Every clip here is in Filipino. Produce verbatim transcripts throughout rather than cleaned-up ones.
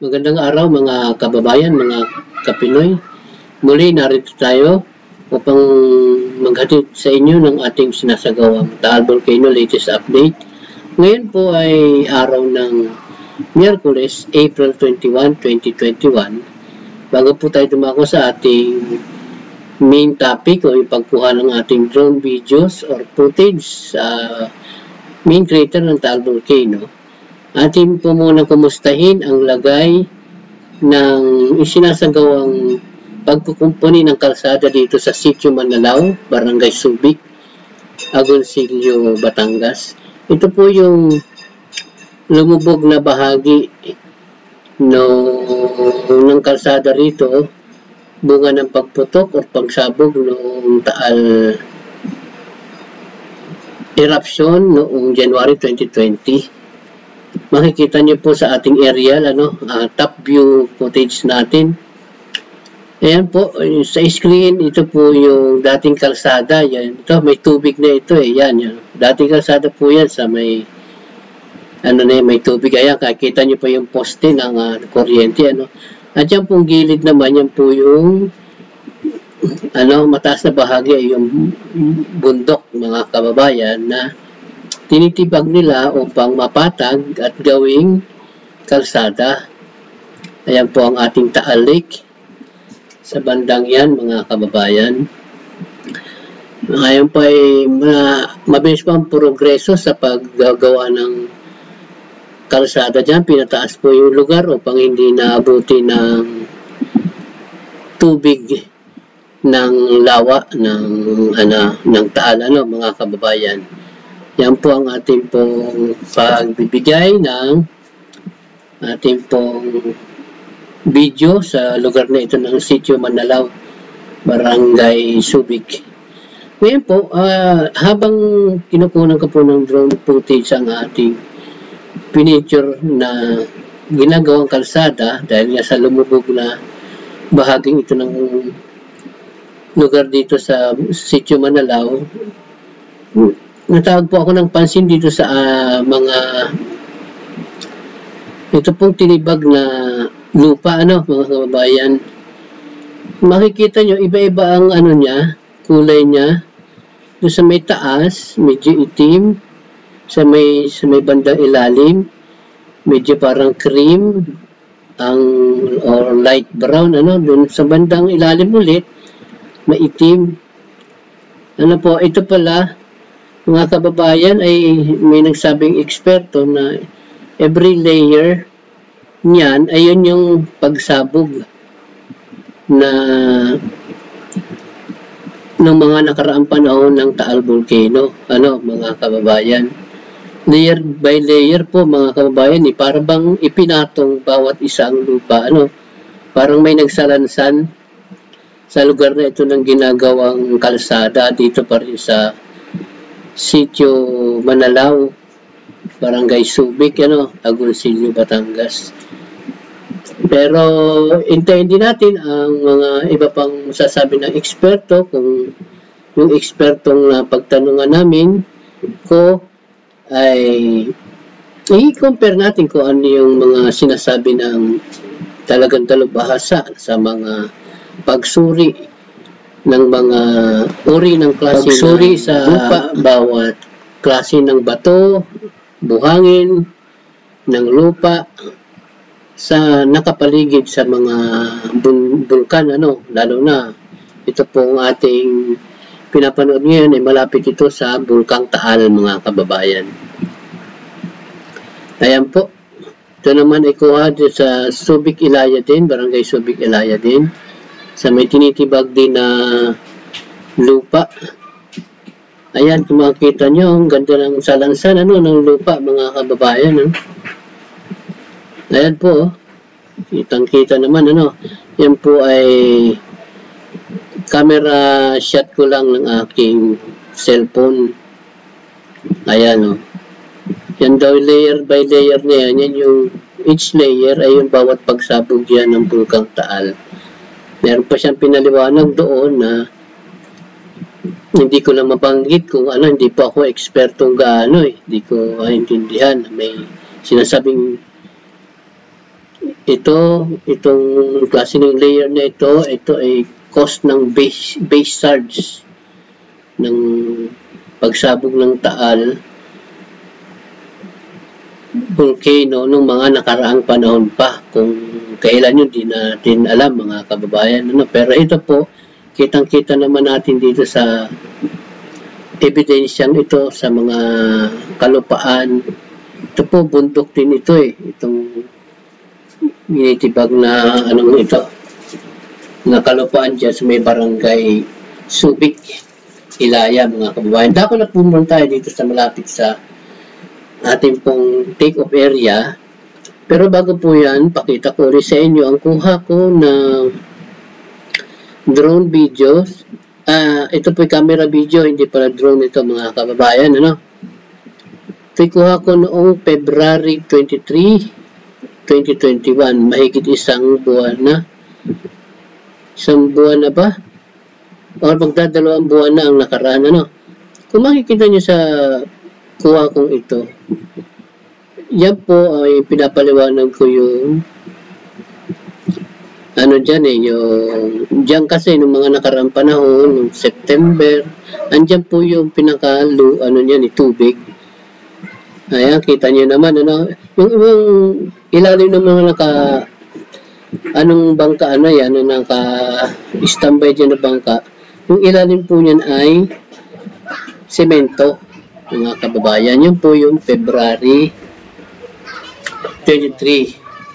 Magandang araw mga kababayan, mga kapinoy. Muli narito tayo upang maghatid sa inyo ng ating sinasagawang Taal Volcano latest update. Ngayon po ay araw ng Miyerkules, April twenty-first, twenty twenty-one. Bago po tayo dumako sa ating main topic o yung pagkuha ng ating drone videos or footage sa main crater ng Taal Volcano, atin po muna kumustahin ang lagay ng isinasagawang pagkukumpuni ng kalsada dito sa Sitio Manalao, Barangay Subic, Agoncillo, Batangas. Ito po yung lumubog na bahagi no, ng kalsada rito, bunga ng pagputok o pagsabog noong Taal eruption noong January twenty twenty. Makikita niyo po sa ating aerial, ano, uh, top view footage natin. Ayan po, sa screen, ito po yung dating kalsada. Yan, ito, may tubig na ito eh. Yan, yan. Dating kalsada po yan sa may, ano na may tubig. Ayan, kakita niyo po yung poste ng uh, kuryente, ano. At yan pong gilid naman, yan po yung, ano, mataas na bahagi, yung bundok, mga kababayan, na tinitibag nila upang mapatag at gawing kalsada. Ayan po ang ating Taal Lake. Sa bandang yan, mga kababayan. Ngayon po ay ma mabilis pa ang progreso sa paggagawa ng kalsada dyan. Pinataas po yung lugar upang hindi naabuti ng tubig ng lawa ng, ano, ng Taal, ano, mga kababayan. Yan po ang ating pong pagbibigay ng ating pong video sa lugar na ito ng Sitio Manalao, Barangay Subic. Ngayon po, uh, habang kinukunan ko po ng drone footage ang ating piniture na ginagawang kalsada dahil nga sa lumubog na bahaging ito ng lugar dito sa Sitio Manalao, natawag po ako ng pansin dito sa uh, mga ito pong tinibag na lupa, ano, mga kababayan. Makikita nyo, iba-iba ang ano niya, kulay niya. Doon sa may taas, medyo itim. Sa may, sa may bandang ilalim, medyo parang cream ang, or light brown, ano. Doon sa bandang ilalim ulit, maitim. Ano po, ito pala, mga kababayan, ay may nagsabing eksperto na every layer niyan ay yun yung pagsabog na ng mga nakaraang panahon ng Taal Volcano, ano, mga kababayan. Layer by layer po, mga kababayan, eh, para bang ipinatong bawat isang lupa, ano, parang may nagsalansan sa lugar na ito ng ginagawang kalsada dito pa rin sa Sitio Manalao, Barangay Subic, ano, Agoncillo, Batangas. Pero hintayin din natin ang mga iba pang sasabi ng eksperto, kung yung ekspertong na pagtanungan namin ko ay i-compare natin kung ano yung mga sinasabi ng talagang talubhasa sa mga pagsuri ng mga uri ng klase pagsuri sa lupa, bawat klase ng bato, buhangin ng lupa sa nakapaligid sa mga bul bulkan, ano, lalo na ito pong ating pinapanood ngayon ay malapit ito sa Bulkang Taal, mga kababayan. Ayan po, ito naman ay kuha sa Subic Ilaya din, Barangay Subic Ilaya din, sa may tinitibag din na lupa. Ayan, kung makikita nyo, ang ganda ng salansan, ano, ng lupa, mga kababayan, no? Ayan po, oh. Kitang-kita naman, ano. Yan po ay camera shot ko lang ng aking cellphone. Ayan, oh. Yan daw, layer by layer na yan. Yan yung, each layer ay yung bawat pagsabog yan ng Bulkang Taal. Meron pa siyang pinaliwanag doon na hindi ko lang mabanggit kung ano, hindi pa ako ekspertong gaano eh. Hindi ko maintindihan. May sinasabing ito, itong klase ng layer na ito, ito ay cause ng base, base surge ng pagsabog ng Taal volcano nung mga nakaraang panahon pa. Kung kailan yun, di natin alam mga kababayan. Ano? Pero ito po, kitang-kita naman natin dito sa ebidensyang ito sa mga kalupaan. Ito po, bundok din ito eh. Itong minitibag na anong ito na kalupaan dyan sa may barangay Subic, Ilaya mga kababayan. Dako na pumunta tayo dito sa malapit sa ating pong take-off area. Pero bago po yan, pakita ko rin sa inyo ang kuha ko ng drone videos. Uh, ito po yung camera video, hindi pala drone ito mga kababayan. Ano? Ito kuha ko noong February twenty-three, twenty twenty-one. Mahigit isang buwan na. Isang buwan na ba? O magdadalawang buwan na ang nakaraan. Ano? Kung makikita nyo sa kuha kong ito, yan po ay pinapaliwanag ko yung ano dyan eh, yung dyan kasi nung mga nakaraang panahon, nung September, andyan po yung pinakalu, ano yan eh, tubig. Ayan, kita nyo naman, ano, yung, yung ilalim ng mga naka, anong bangka, ano yan, ano, naka-standby dyan na bangka, yung ilalim po niyan ay semento. Mga kababayan, yun po yung February twenty-three.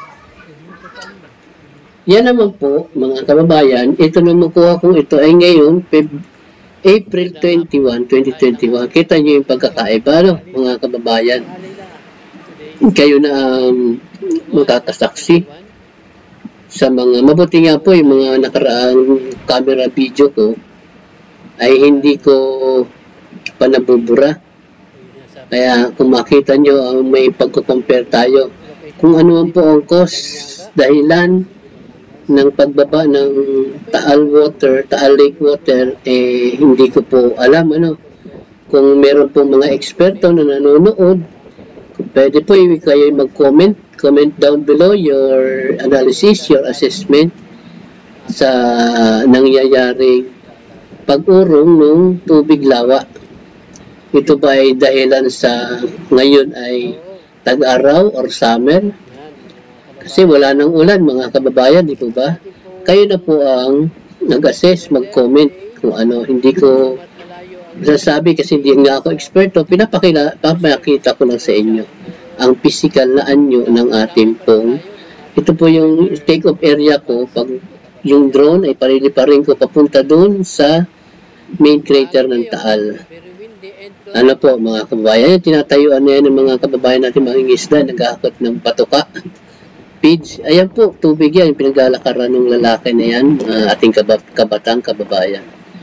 Yan naman po, mga kababayan, ito na makuha kong ito ay ngayon, April twenty-first, twenty twenty-one. Kita nyo yung pagkakaiba, no, mga kababayan. Kayo na um, makakasaksi sa mga, mabuti nga po yung mga nakaraang camera video ko ay hindi ko pa nabubura. Kaya kung makita nyo, uh, may pagko-compare tayo. Kung ano po ang cause, dahilan ng pagbaba ng Taal water, Taal Lake water, eh hindi ko po alam. Ano. Kung meron po mga eksperto na nanonood, pwede po kayo mag-comment. Comment down below your analysis, your assessment sa nangyayaring pag-urong ng tubig lawa. Ito ba ay dahilan sa ngayon ay tag-araw or summer? Kasi wala nang ulan mga kababayan, di po ba? Kayo na po ang nag-assess, mag-comment kung ano. Hindi ko sasabi kasi hindi nga ako eksperto. Pinapakita, pinapakita ko lang sa inyo ang physical na anyo ng ating pong. Ito po yung take-off area ko. Pag yung drone ay parili-parin ko papunta doon sa main crater ng Taal. Ano po mga kababayan, tinatayuan na yan ng mga kababayan natin mangingisda, nag-aakot ng patuka, feeds. Ayan po, tubig yan, pinaglalakaran ng lalaki na yan, uh, ating kab kabatang kababayan.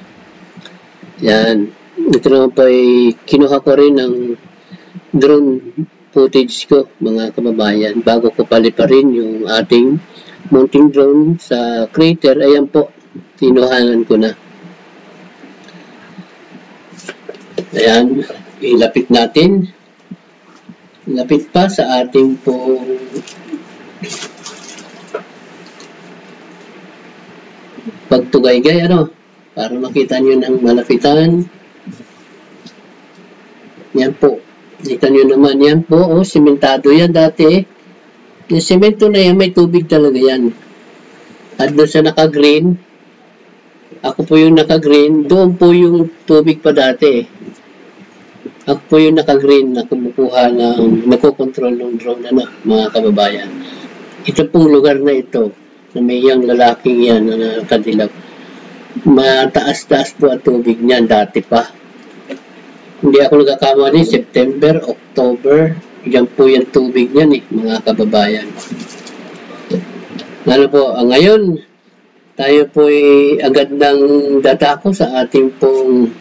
Yan. Ito naman po ay kinuha ko rin ng drone footage ko mga kababayan bago ko paliparin yung ating mounting drone sa crater. Ayan po, kinuhanan ko na. Ayan, ilapit natin. Ilapit pa sa ating pong pagtugaygay, ano, para makita nyo ng malapitan. Yan po. Kita nyo naman, yan po, oh, simentado yan dati. Yung semento na yan, may tubig talaga yan. At doon sa naka-green, ako po yung naka-green, doon po yung tubig pa dati. Ako po yung naka-green na kumukuha ng, nagkocontrol ng drone, ano, mga kababayan. Ito pong lugar na ito, na may yung lalaking yan na nakadilaw. Mataas-taas po ang tubig niyan dati pa. Hindi ako nagkakamali, September, October, yan po yung tubig niyan eh, mga kababayan. Ano po, ah, ngayon, tayo po ay agad ng dadako sa ating pong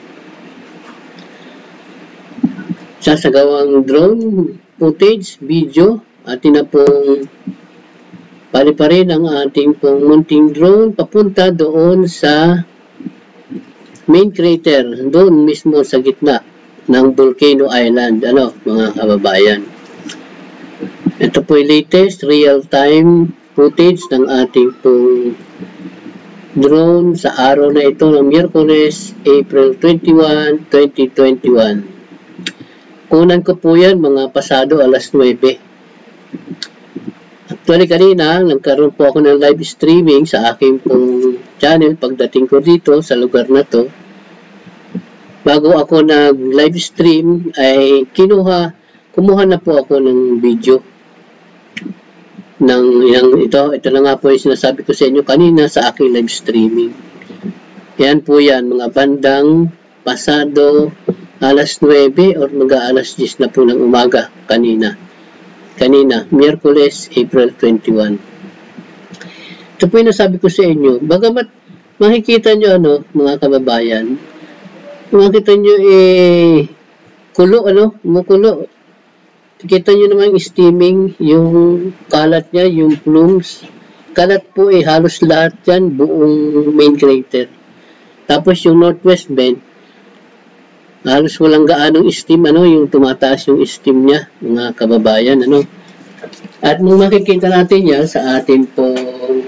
sasagawang drone footage, video. Atin na pong pali-pari ang ating pong mounting drone papunta doon sa main crater, doon mismo sa gitna ng Volcano Island, ano, mga kababayan. Ito po yung latest real-time footage ng ating pong drone sa araw na ito ng Miyerkules, April twenty-first, twenty twenty-one. Kunan ko po yan mga pasado alas nuwebe. Actually kanina, nagkaroon po ako ng live streaming sa aking pong channel pagdating ko dito sa lugar na to. Bago ako nag-live stream ay kinuha, kumuha na po ako ng video ng yang ito. Ito na nga po yung sinasabi ko sa inyo kanina sa aking live streaming. Yan po yan, mga bandang pasado alas nuwebe or mga alas diyes na po ng umaga kanina. Kanina, Miyerkules, April twenty-first. Ito po yung nasabi ko sa inyo. Bagamat makikita nyo ano, mga kababayan, makikita nyo eh, kulo ano, mukulo. Kita nyo naman yung steaming, yung kalat niya, yung plumes. Kalat po eh, halos lahat yan, buong main crater. Tapos yung northwest bend, halos walang gaanong steam, ano, yung tumataas yung steam niya, mga kababayan, ano. At nung makikita natin yan sa ating pong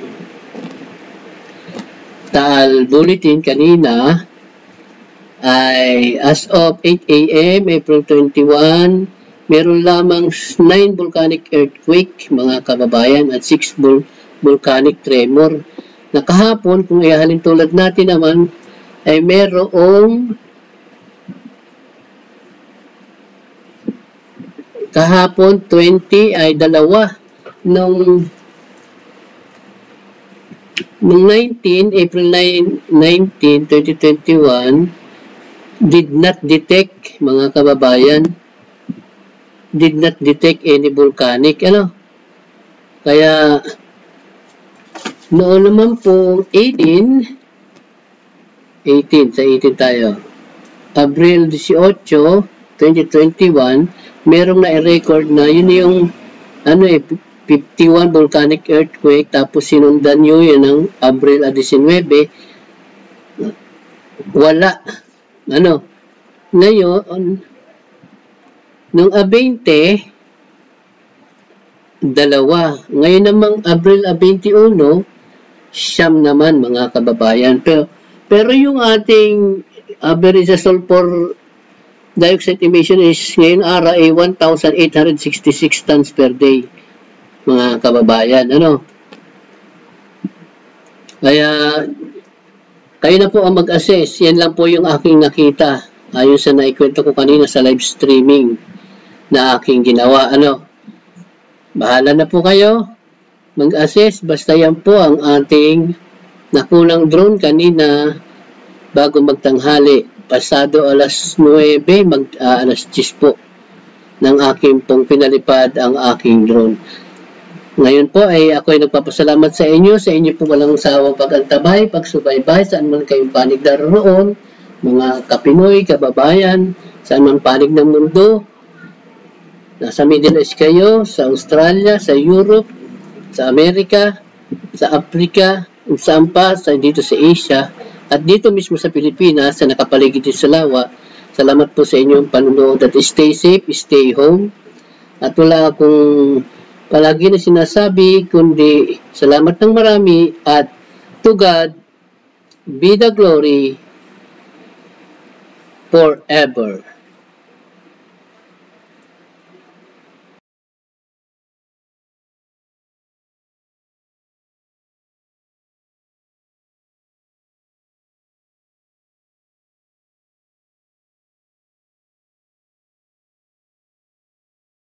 Taal Bulletin kanina, ay as of eight A M, April twenty-first, meron lamang nine volcanic earthquake, mga kababayan, at six vol volcanic tremor. Nakahapon, kung ihalin tulad natin naman, ay merong kahapon twenty ay dalawa nung nung nineteen, April nineteenth, twenty twenty-one did not detect, mga kababayan, did not detect any volcanic ano. Kaya noon naman po eighteen eighteen sa eighteen tayo, Abril eighteen, twenty twenty-one, merong na-record na yun yung ano eh, fifty-one volcanic earthquake, tapos sinundan nyo yun ng Abril nineteen, wala. Ano? Ngayon, nung twenty, dalawa. Ngayon namang Abril twenty-one, siyam naman, mga kababayan. Pero, pero yung ating average sa sulfur dioxide emission is ngayon araw ay one thousand eight hundred sixty-six tons per day, mga kababayan, ano. Kaya kayo na po ang mag-assess. Yan lang po yung aking nakita ayon sa naikwento ko kanina sa live streaming na aking ginawa, ano. Bahala na po kayo mag-assess, basta yan po ang ating nakulang drone kanina bago magtanghali. Pasado alas nuwebe, mag, uh, alas diyes po ng aking pong pinalipad ang aking drone. Ngayon po ay ako ay nagpapasalamat sa inyo, sa inyo po walang sawang pag-antabay, pagsubaybay, saan man kayong panig naroon, mga kapinoy, kababayan, saan man panig ng mundo. Nasa Middle East kayo, sa Australia, sa Europe, sa Amerika, sa Africa, saan pa, sa, dito sa Asia, at dito mismo sa Pilipinas, sa nakapaligid din sa lawa. Salamat po sa inyong panunood at stay safe, stay home. At wala akong palagi na sinasabi, kundi salamat ng marami at to God be the glory forever.